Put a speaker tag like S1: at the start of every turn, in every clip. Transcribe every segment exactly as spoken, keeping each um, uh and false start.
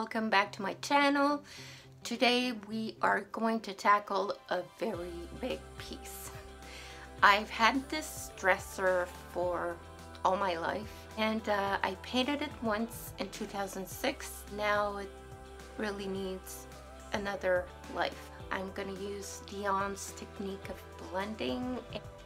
S1: welcome back to my channel. Today we are going to tackle a very big piece. I've had this dresser for all my life and uh, I painted it once in two thousand six. Now it really needs another life. I'm gonna use Dion's technique of blending.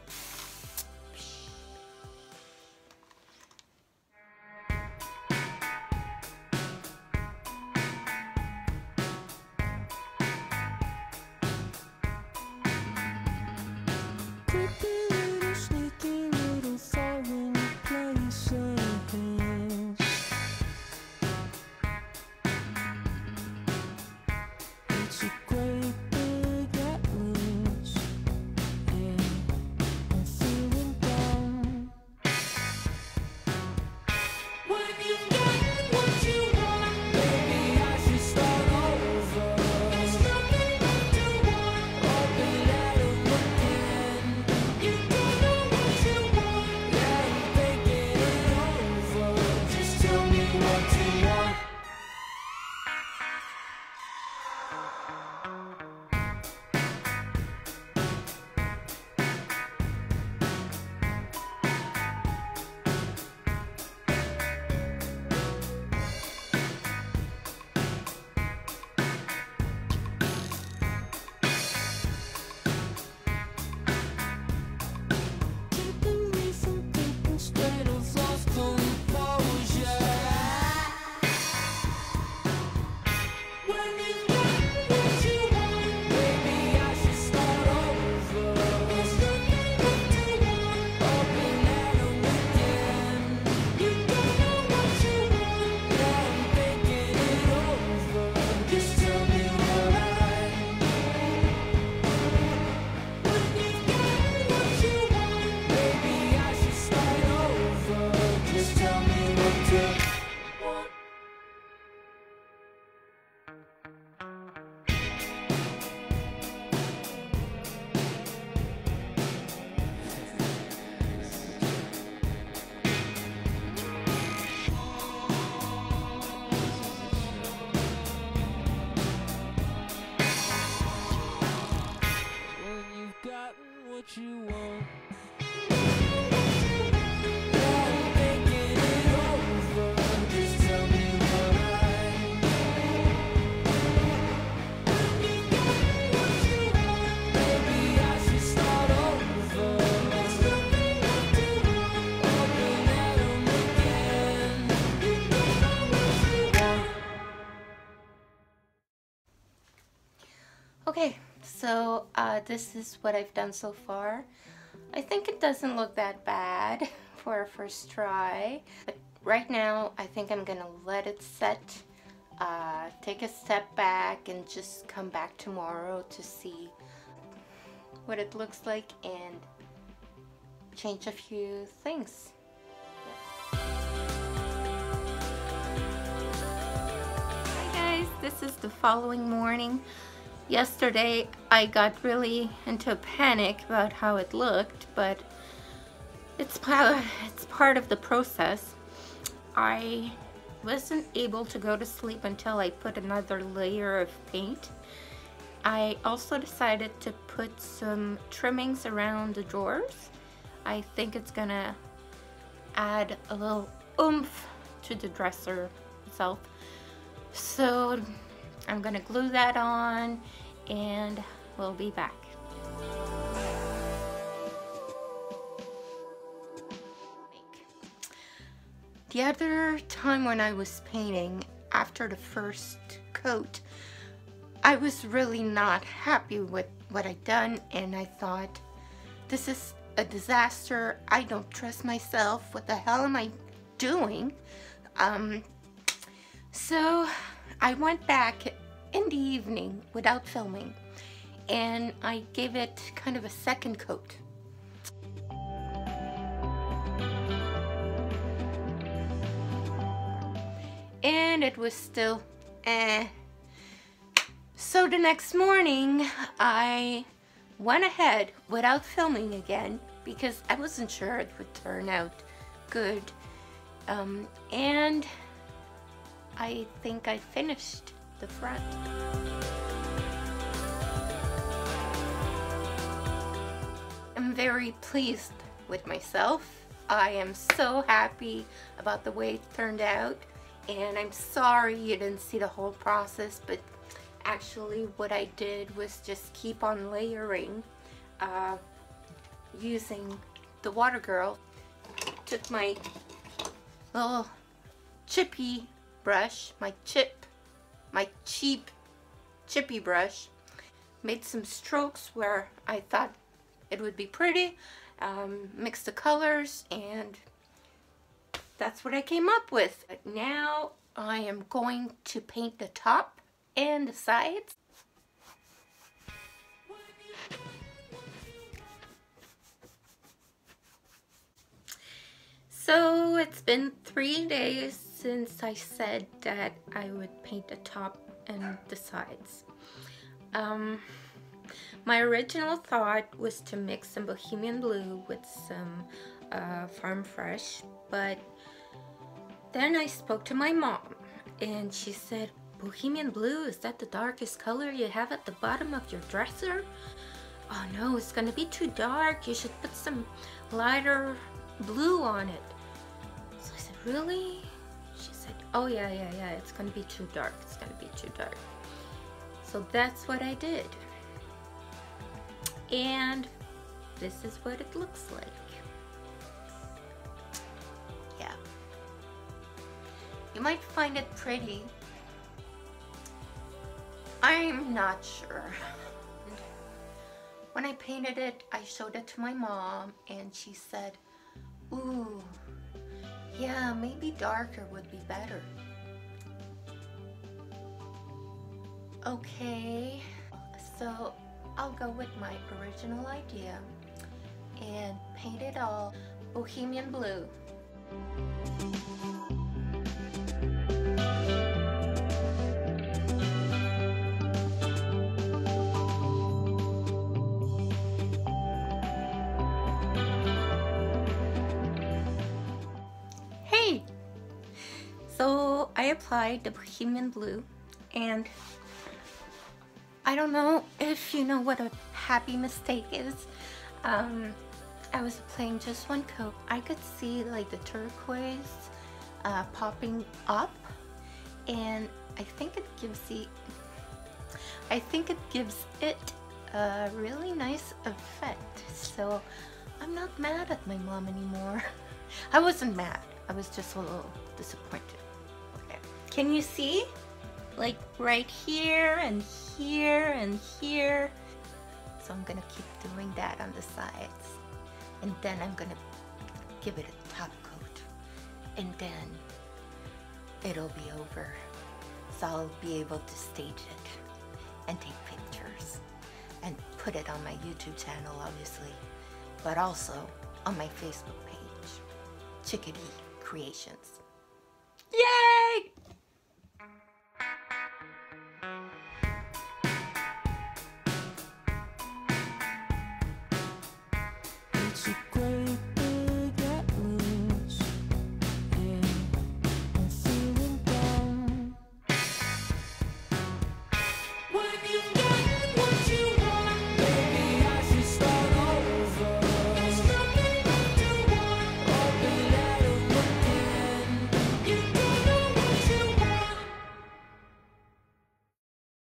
S2: You want.
S1: Okay, so uh, this is what I've done so far. I think it doesn't look that bad for a first try, but right now I think I'm gonna let it set, uh, take a step back and just come back tomorrow to see what it looks like and change a few things. Hi guys, this is the following morning. Yesterday I got really into a panic about how it looked, but it's part, it's part of the process. I wasn't able to go to sleep until I put another layer of paint. I also decided to put some trimmings around the drawers. I think it's gonna add a little oomph to the dresser itself. So I'm gonna glue that on and we'll be back. The other time when I was painting, after the first coat, I was really not happy with what I'd done and I thought, this is a disaster. I don't trust myself. What the hell am I doing? Um, so I went back in the evening without filming and I gave it kind of a second coat. And it was still eh. So the next morning I went ahead without filming again because I wasn't sure it would turn out good. Um, and I think I finished the front. I'm very pleased with myself. I am so happy about the way it turned out, and I'm sorry you didn't see the whole process, but actually what I did was just keep on layering uh, using the water girl. Took my little chippy brush, my chip, my cheap chippy brush, made some strokes where I thought it would be pretty, um, mixed the colors, and that's what I came up with. But now I am going to paint the top and the sides. So it's been three days since I said that I would paint the top and the sides. Um, my original thought was to mix some Bohemian Blue with some uh, Farm Fresh, but then I spoke to my mom and she said, Bohemian Blue, is that the darkest color you have at the bottom of your dresser? Oh no, it's gonna be too dark. You should put some lighter blue on it. So I said, really? She said, oh yeah, yeah, yeah, it's gonna be too dark. It's gonna be too dark. So that's what I did. And this is what it looks like. Yeah. You might find it pretty. I'm not sure. When I painted it, I showed it to my mom and she said, ooh, yeah, maybe darker would be better. Okay, so I'll go with my original idea and paint it all Bohemian Blue. Hey! So I applied the Bohemian Blue, and I don't know if you know what a happy mistake is. Um, I was applying just one coat. I could see like the turquoise uh, popping up, and I think it gives the I think it gives it a really nice effect. So I'm not mad at my mom anymore. I wasn't mad. I was just a little disappointed. Okay. Can you see? Like right here and here and here. So I'm gonna keep doing that on the sides, and then I'm gonna give it a top coat, and then it'll be over. So I'll be able to stage it and take pictures and put it on my YouTube channel, obviously, but also on my Facebook page, Chickadee Creations. Yay!